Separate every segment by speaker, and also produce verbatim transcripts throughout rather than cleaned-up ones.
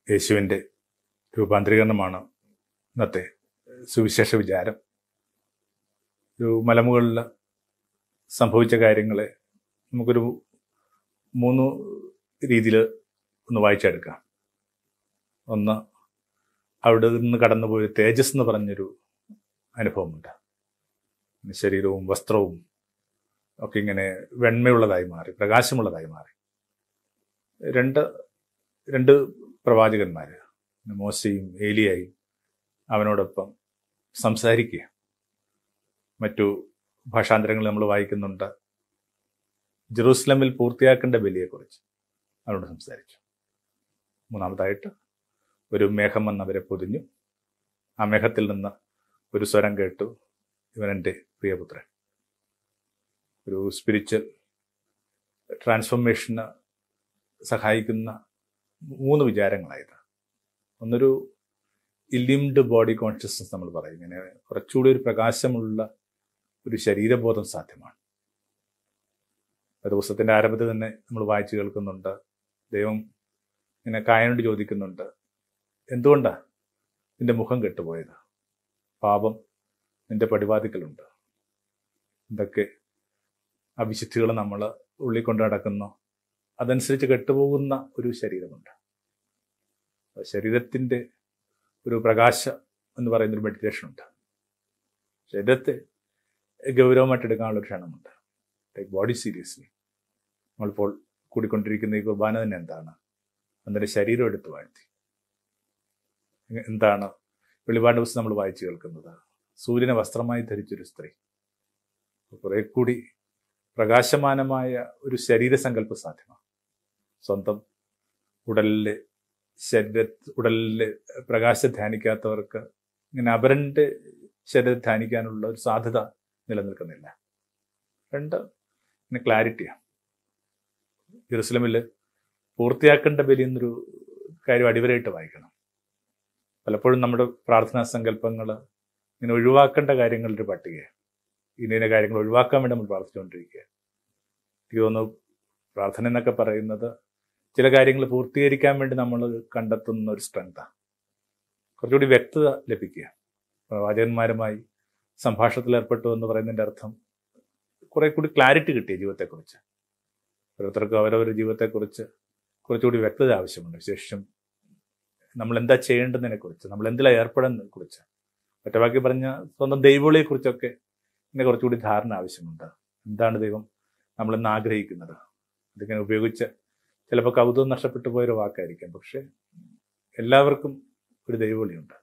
Speaker 1: യേശുവിൻ്റെ രൂപാന്തരീകരണമാണ് ഇന്നത്തെ സുവിശേഷ വിചാരം. ഒരു മലമുകളിൽ സംഭവിച്ച കാര്യങ്ങളെ നമുക്കൊരു മൂന്ന് രീതിയിൽ ഒന്ന് വായിച്ചെടുക്കാം. ഒന്ന്, അവിടെ നിന്ന് കടന്നുപോയ തേജസ് എന്ന് പറഞ്ഞൊരു അനുഭവമുണ്ട്. ശരീരവും വസ്ത്രവും ഒക്കെ ഇങ്ങനെ വെണ്മയുള്ളതായി മാറി, പ്രകാശമുള്ളതായി മാറി. രണ്ട് രണ്ട് പ്രവാചകന്മാർ, മോശയും ഏലിയായും അവനോടൊപ്പം സംസാരിക്കുക. മറ്റു ഭാഷാന്തരങ്ങൾ നമ്മൾ വായിക്കുന്നുണ്ട്, ജെറൂസലമിൽ പൂർത്തിയാക്കേണ്ട ബലിയെക്കുറിച്ച് അവരോട് സംസാരിച്ചു. മൂന്നാമതായിട്ട് ഒരു മേഘം വന്നവരെ പൊതിഞ്ഞു. ആ മേഘത്തിൽ നിന്ന് ഒരു സ്വരം കേട്ടു, ഇവനെൻ്റെ പ്രിയപുത്രൻ. ഒരു സ്പിരിച്വൽ ട്രാൻസ്ഫോർമേഷന് സഹായിക്കുന്ന മൂന്ന് വിചാരങ്ങളായത്. ഒന്നൊരു ഇല്ലിംഡ് ബോഡി കോൺഷ്യസ്നസ് നമ്മൾ പറയും. ഇങ്ങനെ കുറച്ചുകൂടി ഒരു പ്രകാശമുള്ള ഒരു ശരീരബോധം സാധ്യമാണ്. ദിവസത്തിൻ്റെ ആരംഭത്തിൽ തന്നെ നമ്മൾ വായിച്ചു കേൾക്കുന്നുണ്ട്, ദൈവം ഇങ്ങനെ കായനോട് ചോദിക്കുന്നുണ്ട്, എന്തുകൊണ്ടാണ് നിന്റെ മുഖം കെട്ടുപോയത്? പാപം നിന്റെ പടിവാതിക്കലുണ്ട്. എന്തൊക്കെ അവിശുദ്ധികൾ നമ്മൾ ഉള്ളിൽ കൊണ്ട് നടക്കുന്നു, അതനുസരിച്ച് കെട്ടുപോകുന്ന ഒരു ശരീരമുണ്ട്. ശരീരത്തിൻ്റെ ഒരു പ്രകാശം എന്ന് പറയുന്നൊരു മെഡിറ്റേഷൻ ഉണ്ട്. ശരീരത്തെ ഗൗരവമായിട്ട് എടുക്കാനുള്ളൊരു ക്ഷണമുണ്ട്. Take body seriously. നമ്മളിപ്പോൾ കൂടിക്കൊണ്ടിരിക്കുന്ന ഈ കുർബാന തന്നെ എന്താണ്? അതിൻ്റെ ശരീരം എടുത്ത് വാഴ്ത്തി. എന്താണ് വെളിപാട് ദിവസം നമ്മൾ വായിച്ചു കേൾക്കുന്നത്? സൂര്യനെ വസ്ത്രമായി ധരിച്ചൊരു സ്ത്രീ. കുറെ കൂടി പ്രകാശമാനമായ ഒരു ശരീരസങ്കല്പ സാധ്യമാണ്. സ്വന്തം ഉടലിലെ ശരീര ഉടലിലെ പ്രകാശം ധ്യാനിക്കാത്തവർക്ക് ഇങ്ങനെ അപരൻ്റെ ശരീരം ധ്യാനിക്കാനുള്ള ഒരു സാധ്യത നിലനിൽക്കുന്നില്ല. രണ്ട്, പിന്നെ ക്ലാരിറ്റിയാണ്. ജെറുസലമിൽ പൂർത്തിയാക്കേണ്ട ബലി എന്നൊരു കാര്യം അടിവരായിട്ട് വായിക്കണം. പലപ്പോഴും നമ്മുടെ പ്രാർത്ഥനാ സങ്കല്പങ്ങൾ ഇങ്ങനെ ഒഴിവാക്കേണ്ട കാര്യങ്ങളുടെ ഒരു പട്ടികയാണ്. ഇന്ന കാര്യങ്ങൾ ഒഴിവാക്കാൻ വേണ്ടി നമ്മൾ പ്രാർത്ഥിച്ചുകൊണ്ടിരിക്കുക. എനിക്ക് തോന്നുന്നു പ്രാർത്ഥന എന്നൊക്കെ പറയുന്നത് ചില കാര്യങ്ങൾ പൂർത്തീകരിക്കാൻ വേണ്ടി നമ്മൾ കണ്ടെത്തുന്ന ഒരു സ്ട്രെങ്താണ്. കുറച്ചുകൂടി വ്യക്തത ലഭിക്കുക. പ്രവാചകന്മാരുമായി സംഭാഷണത്തിൽ ഏർപ്പെട്ടു എന്ന് പറയുന്നതിൻ്റെ അർത്ഥം കുറെ കൂടി ക്ലാരിറ്റി കിട്ടിയ ജീവിതത്തെക്കുറിച്ച്. ഓരോരുത്തർക്കും അവരവരുടെ ജീവിതത്തെക്കുറിച്ച് കുറച്ചുകൂടി വ്യക്തത ആവശ്യമുണ്ട്. വിശേഷം നമ്മൾ എന്താ ചെയ്യേണ്ടതിനെക്കുറിച്ച്, നമ്മൾ എന്തിലാണ് ഏർപ്പെടുന്നതിനെ കുറിച്ച്, ഒറ്റവാക്കി പറഞ്ഞ സ്വന്തം ദൈവവിളിയെക്കുറിച്ചൊക്കെ ഇങ്ങനെ കുറച്ചുകൂടി ധാരണ ആവശ്യമുണ്ട്. എന്താണ് ദൈവം നമ്മളിന്ന് ആഗ്രഹിക്കുന്നത്? ഇതിങ്ങനെ ഉപയോഗിച്ച് ചിലപ്പോൾ കൗതുകം നഷ്ടപ്പെട്ടു പോയൊരു വാക്കായിരിക്കാം. പക്ഷെ എല്ലാവർക്കും ഒരു ദൈവവിളിയുണ്ട്.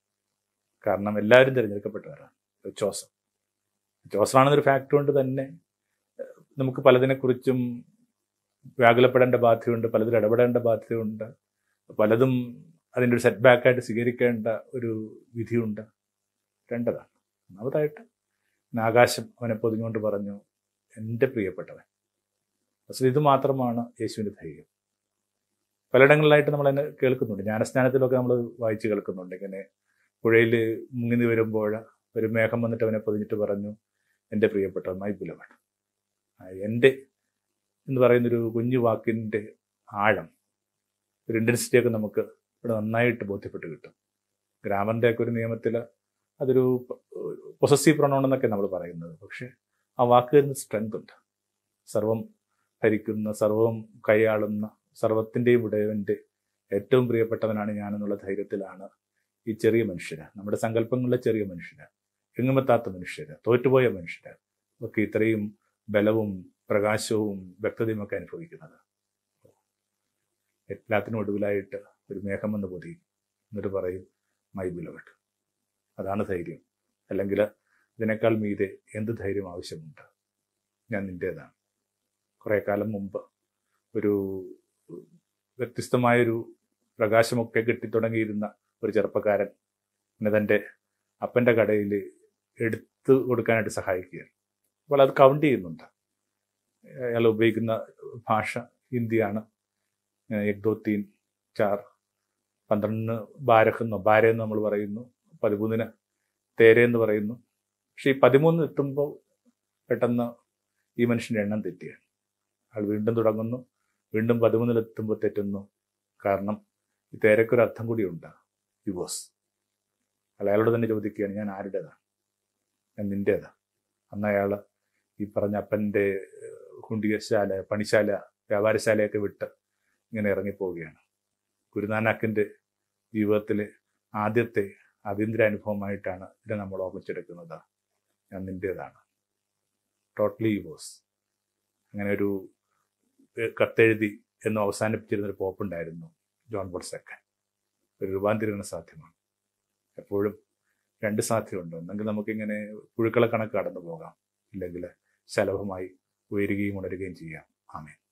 Speaker 1: കാരണം എല്ലാവരും തിരഞ്ഞെടുക്കപ്പെട്ടവരാണ്. ചോസം ചോസനാണെന്നൊരു ഫാക്ട് കൊണ്ട് തന്നെ നമുക്ക് പലതിനെക്കുറിച്ചും വ്യാകുലപ്പെടേണ്ട ബാധ്യതയുണ്ട്, പലതിൽ ഇടപെടേണ്ട ബാധ്യതയുണ്ട്, പലതും അതിൻ്റെ ഒരു സെറ്റ് ബാക്കായിട്ട് സ്വീകരിക്കേണ്ട ഒരു വിധിയുണ്ട്. രണ്ടതാണ്. ഒന്നാമതായിട്ട് ആകാശം അവനെ പൊതിഞ്ഞുകൊണ്ട് പറഞ്ഞു, എൻ്റെ പ്രിയപ്പെട്ടവൻ. പക്ഷേ ഇത് മാത്രമാണ് യേശുവിൻ്റെ ധൈര്യം. പലയിടങ്ങളിലായിട്ട് നമ്മൾ തന്നെ കേൾക്കുന്നുണ്ട്. ജ്ഞാനസ്നാനത്തിലൊക്കെ നമ്മൾ വായിച്ച് കേൾക്കുന്നുണ്ട്. ഇങ്ങനെ പുഴയിൽ മുങ്ങി വരുമ്പോൾ ഒരു മേഘം വന്നിട്ട് അവനെ പൊതിഞ്ഞിട്ട് പറഞ്ഞു, എൻ്റെ പ്രിയപ്പെട്ടവൻ, മൈ ബിലവഡ്. എൻ്റെ എന്ന് പറയുന്നൊരു കുഞ്ഞു വാക്കിൻ്റെ ആഴം, ഒരു ഇൻറ്റൻസിറ്റിയൊക്കെ നമുക്ക് ഇവിടെ നന്നായിട്ട് ബോധ്യപ്പെട്ട് കിട്ടും. ഗ്രാമറിൻ്റെ ഒക്കെ ഒരു നിയമത്തിൽ അതൊരു പൊസസീവ് പ്രൊണൗൺ എന്നൊക്കെ നമ്മൾ പറയുന്നത്. പക്ഷെ ആ വാക്കുകളിന് സ്ട്രെങ്ത് ഉണ്ട്. സർവം ഭരിക്കുന്ന, സർവം കൈയാളുന്ന, സർവത്തിൻ്റെയും ഉടയവൻ്റെ ഏറ്റവും പ്രിയപ്പെട്ടവനാണ് ഞാനെന്നുള്ള ധൈര്യത്തിലാണ് ഈ ചെറിയ മനുഷ്യര്, നമ്മുടെ സങ്കല്പങ്ങളിലെ ചെറിയ മനുഷ്യര്, എങ്ങുമെത്താത്ത മനുഷ്യര്, തോറ്റുപോയ മനുഷ്യര് ഒക്കെ ഇത്രയും ബലവും പ്രകാശവും വ്യക്തതയും ഒക്കെ അനുഭവിക്കുന്നത്. എല്ലാത്തിനും ഒടുവിലായിട്ട് ഒരു മേഘം വന്ന് പൊതിയും, എന്നിട്ട് പറയും, മൈ ബിലവഡ്. അതാണ് ധൈര്യം. അല്ലെങ്കിൽ ഇതിനേക്കാൾ മീതെ എന്ത് ധൈര്യം ആവശ്യമുണ്ട്? ഞാൻ നിൻ്റേതാണ്. കുറേ കാലം മുമ്പ് ഒരു വ്യത്യസ്തമായൊരു പ്രകാശമൊക്കെ കിട്ടിത്തുടങ്ങിയിരുന്ന ഒരു ചെറുപ്പക്കാരൻ പിന്നെ തൻ്റെ അപ്പൻ്റെ കടയിൽ എടുത്തു കൊടുക്കാനായിട്ട് സഹായിക്കുകയാണ്. അപ്പോൾ അത് കൗണ്ട് ചെയ്യുന്നുണ്ട്. അയാൾ ഉപയോഗിക്കുന്ന ഭാഷ ഹിന്ദിയാണ്. എക് ദോ തീൻ ചാർ, പന്ത്രണ്ടിന് ബാരഹെന്നോ ബാരെന്ന് നമ്മൾ പറയുന്നു, പതിമൂന്നിന് തേരെന്ന് പറയുന്നു. പക്ഷെ ഈ പതിമൂന്ന് എത്തുമ്പോൾ പെട്ടെന്ന് ഈ മനുഷ്യൻ്റെ എണ്ണം തെറ്റിയാണ്. അയാൾ വീണ്ടും തുടങ്ങുന്നു, വീണ്ടും പതിമൂന്നിലെത്തുമ്പോൾ തെറ്റുന്നു. കാരണം ഈ തേരയ്ക്കൊരു അർത്ഥം കൂടിയുണ്ട്, യുവോസ്. അല്ല, അയാളോട് തന്നെ ചോദിക്കുകയാണ്, ഞാൻ ആരുടേതാണ്? ഞാൻ നിൻ്റേതാ. അന്ന് അയാൾ ഈ പറഞ്ഞ അപ്പൻ്റെ കുണ്ടികശാല, പണിശാല, വ്യാപാരശാലയൊക്കെ വിട്ട് ഇങ്ങനെ ഇറങ്ങിപ്പോവുകയാണ്. ഗുരുനാനാക്കിൻ്റെ ജീവിതത്തിലെ ആദ്യത്തെ ആഭ്യന്തര അനുഭവമായിട്ടാണ് ഇതിനെ നമ്മൾ ഓർമ്മിച്ചെടുക്കുന്നത്. ഞാൻ നിൻ്റേതാണ്, ടോട്ടലി യുവോസ്. അങ്ങനെ ഒരു കത്തെഴുതി എന്ന് അവസാനിപ്പിച്ചിരുന്നൊരു പോപ്പുണ്ടായിരുന്നു, ജോൺ പോൾ സെക്കൻഡ്. ഒരു രൂപാന്തരീകരണം സാധ്യമാണ്. എപ്പോഴും രണ്ട് സാധ്യതയുണ്ട്. ഒന്നെങ്കിൽ നമുക്കിങ്ങനെ പുഴുക്കളെ കണക്ക് കടന്നു പോകാം, ഇല്ലെങ്കിൽ ശലഭമായി ഉയരുകയും ഉണരുകയും ചെയ്യാം. ആമേൻ.